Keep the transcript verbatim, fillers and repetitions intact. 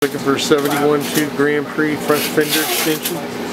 Looking for a seventy-one two Grand Prix front fender extension.